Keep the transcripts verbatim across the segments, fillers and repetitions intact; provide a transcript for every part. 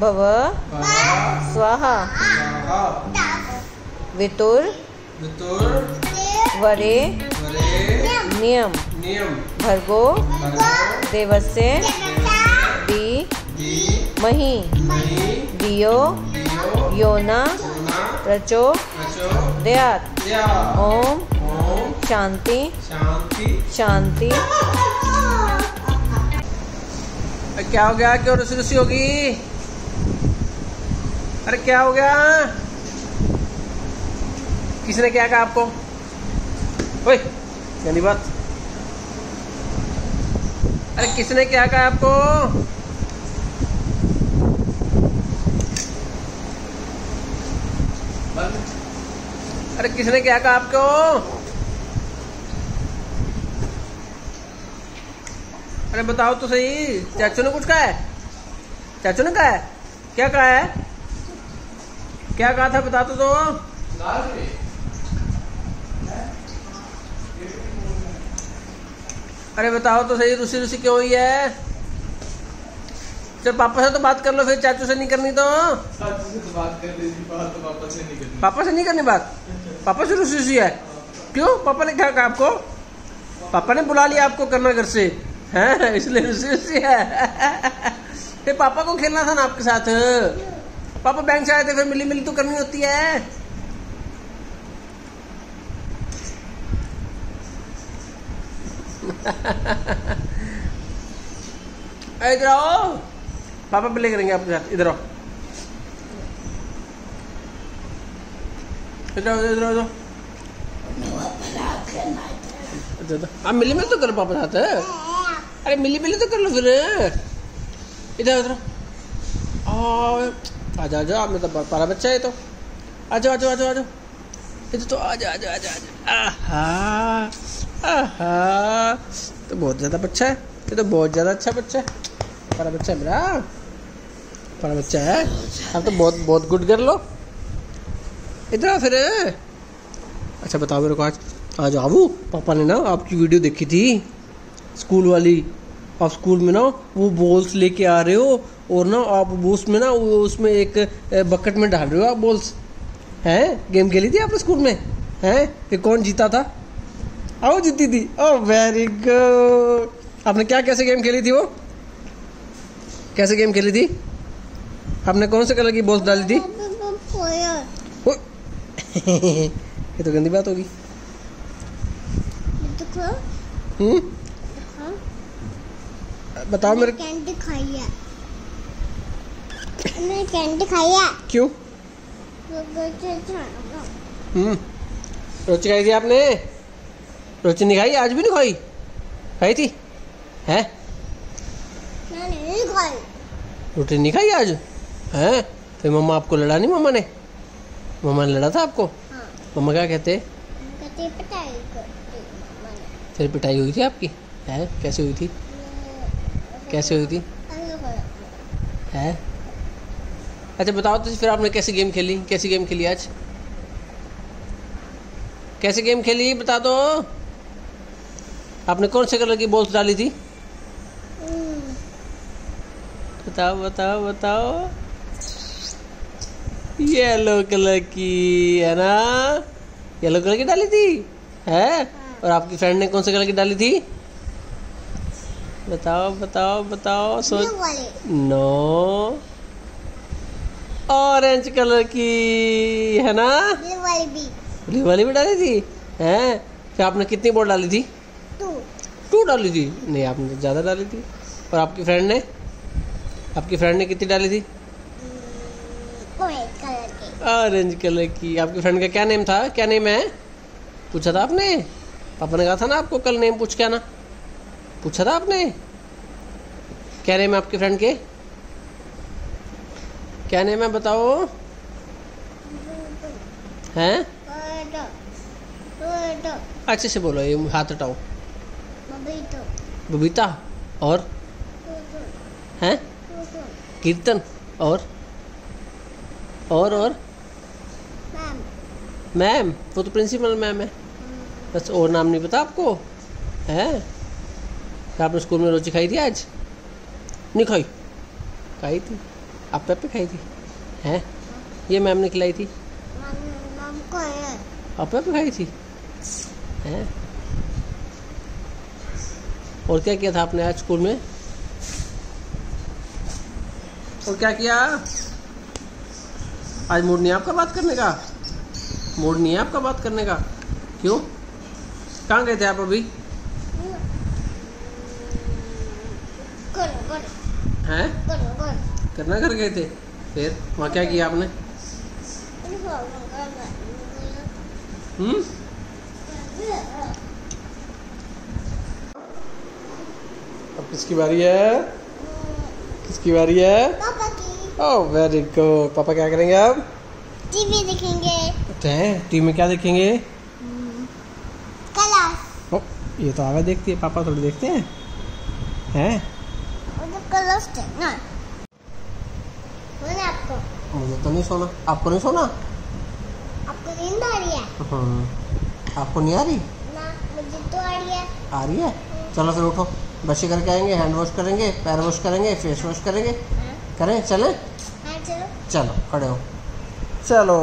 भव स्वाहा वितुर वरे नियम भर्गो देवस्य दी मही धियो योना प्रचोदयात्। ओम शांति शांति। क्या हो गया? क्यों रुसी रुसी होगी? अरे क्या हो गया? किसने क्या कहा आपको? ओए गंदी बात। अरे किसने क्या कहा आपको? अरे किसने क्या कहा आपको? अरे बताओ तो सही। चाचू ने कुछ कहा है? चाचू ने कहा है? क्या कहा है? क्या कहा था बता तो दो। अरे बताओ तो सही, रुसी रुसी क्यों हुई है? चल पापा से तो बात कर लो, फिर चाचू से नहीं करनी तो। चाचू से तो बात कर ली थी, बात तो पापा से नहीं करनी। पापा से नहीं करनी बात? पापा से रुसी रुसी है क्यों? पापा ने क्या कहा आपको? पापा ने बुला लिया आपको करना घर से है, इसलिए रुसी रुसी है। फिर पापा को खेलना था ना आपके साथ। पापा बैंक से आए थे, फिर मिली मिली तो करनी होती है। इधर आओ, पापा प्ले करेंगे आपके साथ। इधर आओ, इधर आओ, इधर आओ। आप मिली मिली तो करो पापा साथ। अरे मिली मिली तो कर लो फिर। इधर इधर आ जा जा। मैं तो पारा बच्चा है तो आ जाओ आ जाओ आ जाओ आ जाओ। इधर तो आ जा आ जा आ जा। आहा आहा, तो बहुत ज्यादा बच्चा है ये, तो बहुत ज्यादा अच्छा बच्चा है। पारा बच्चा है मेरा, पारा बच्चा है। आप तो बहुत बहुत गुड कर लो। इधर आ फिर। अच्छा बताओ मेरे को, आज आज आबू पापा ने ना आपकी वीडियो देखी थी स्कूल वाली। आप स्कूल में ना वो बॉल्स लेके आ रहे हो और ना आप वो उसमें ना वो उसमें एक बकेट में डाल रहे हो आप बॉल्स। हैं गेम खेली थी आपने स्कूल में? हैं फिर कौन जीता था? आओ जीती थी। Oh very good. आपने क्या कैसे गेम खेली थी? वो कैसे गेम खेली थी? आपने कौन से कलर की बॉल्स डाली थी? ये तो गंदी बात होगी। हम्म बताओ मेरे। कैंडी खाई है, मैंने कैंडी खाई है। क्यों? हम्म रोटी खाई थी आपने? रोटी नहीं खाई? आज भी नहीं खाई? खाई थी? हैं? नहीं खाई। रोटी नहीं खाई आज? हैं? फिर मम्मा आपको लड़ा नहीं? मम्मा ने मम्मा ने लड़ा था आपको? हाँ। मम्मा क्या कहते? कहते पिटाई करती मैंने। फिर पिटाई हुई थी आपकी? हैं कैसे हुई थी? कैसे हुई थी? है? अच्छा बताओ तो फिर आपने कैसी गेम खेली? कैसी गेम खेली आज? कैसी गेम खेली बता दो। आपने कौन से कलर की बॉल्स डाली थी? बताओ बताओ बताओ। येलो कलर की है ना? येलो कलर की डाली थी है? और आपकी फ्रेंड ने कौन से कलर की डाली थी? बताओ बताओ बताओ। सोच। नो, ऑरेंज कलर की है ना? ब्लू वाली भी। ब्लू वाली भी डाली थी हैं? फिर आपने कितनी बॉल डाली थी? टू। टू डाली थी? नहीं आपने ज़्यादा डाली थी। और आपकी फ्रेंड ने आपकी फ्रेंड ने कितनी डाली थी? ऑरेंज कलर की। ऑरेंज कलर की। आपकी फ्रेंड का क्या नेम था? क्या नेम है? पूछा था आपने? पापा ने कहा था ना आपको कल नेम पूछ के आना। पूछा था आपने? क्या नेम है आपके फ्रेंड के? क्या नेम है बताओ। हैं? अच्छे से बोलो, ये हाथ हटाओ। बबीता। और हैं? कीर्तन। और और और मैम। वो तो प्रिंसिपल मैम है बस, और नाम नहीं पता आपको? हैं? आपने स्कूल में रोटी खाई थी आज? नहीं खाई? खाई थी। आप पेप्पे खाई थी हैं? ये मैम ने खिलाई थी। मम को है। आप पेप्पे खाई थी हैं? और क्या किया था आपने आज स्कूल में? और क्या किया? आज मूड नहीं है आपका बात करने का? मूड नहीं है आपका बात करने का? क्यों? कहाँ गए थे आप अभी? हैं? करना कर गए थे। फिर वहाँ क्या किया आपने? हम्म? अब किसकी बारी है? किसकी बारी है? पापा की। Oh very good. पापा क्या करेंगे अब? टीवी देखेंगे। टीवी में क्या देखेंगे? कलर्स। ओ, ये तो आगे देखती है, पापा थोड़ी देखते हैं हैं? कलर्स देखना मैंने आपको। मुझे तो नहीं सोना। आपको नहीं सोना? आपको नींद आ रही है? हाँ। आपको नहीं आ रही? ना मुझे तो आ रही है। आ रही है। चलो फिर उठो, ब्रश करके आएंगे, हैंड वॉश करेंगे, पैर वॉश करेंगे, फेस वॉश करेंगे। हाँ। करें? चले? हाँ चलो। चलो खड़े हो। चलो।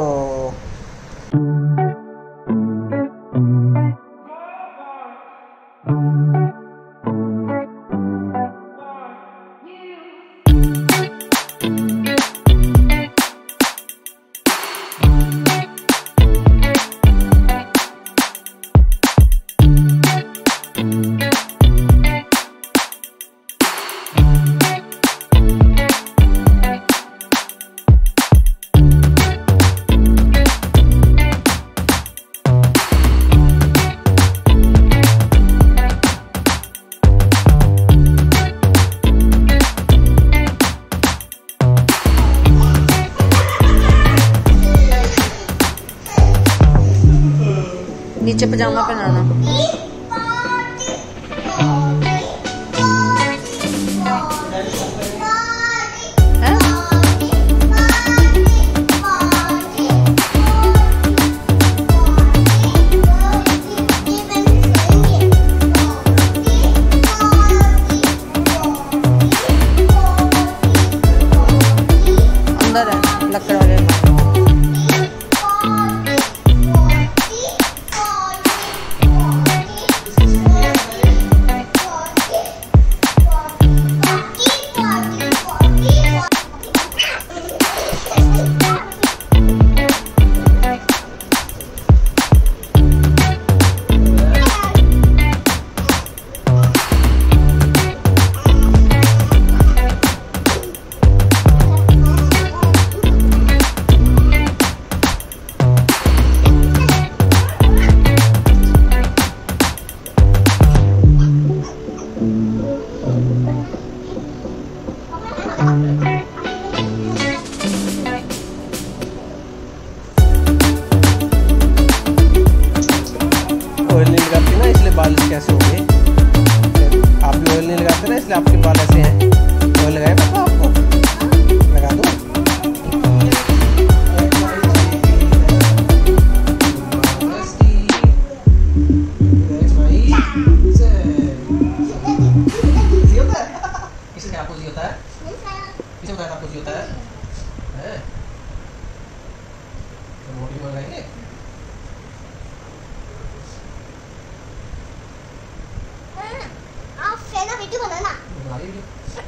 नीचे पजामा पहनाना। अंदर है लकड़ वाले। ऑयल नहीं लगाती ना, इसलिए बाल कैसे हो गए। आप भी ऑयल नहीं लगाते ना, इसलिए आपके बाल ऐसे हैं। ऑयल लगाए पापा आपको? लगा दो। किसे क्या कुछ होता है? किसे बताया आपको होता है? हैं? तो मोटी मंगाएंगे। आप फेना वीडियो बनाना। बना लीजिए।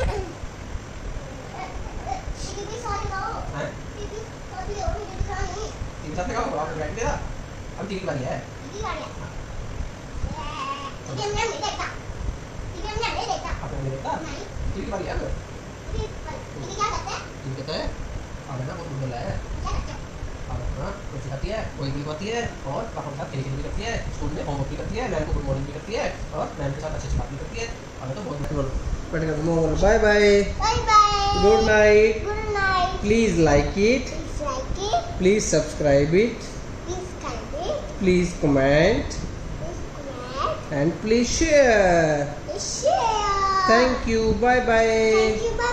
टीवी सारी लाओ। हैं? टीवी सारी और वीडियो दिखाना नहीं। टीवी साथ लगाओ, आप बैठ देना। अब टीवी वाली है। टीवी आ गया। टीवी में नहीं देखता। टीवी में नहीं देखता। आपने नहीं देखा? नहीं। टीवी वाली है ना? टीवी टीवी क्या करते हैं? टीवी कहते हैं अब ना बहुत बोला है। क्या करते हैं? अब हाँ कोई सिखाती है, कोई भी करती है, और पापा के साथ खेल खेल भी करती है, स्कूल में होमवर्क भी करती है, मैम को गुड मॉर्निंग भी करती है, और मैम के साथ अच्छी अच्छी बात भी करती है। अब तो बहुत बोलो बैठ कर बोलो bye bye, bye bye. Good night, good night. Please like it, please like it. Please subscribe it, please subscribe it. Please comment please comment. And please share. Please share. Thank you, bye bye. Thank you. Bye.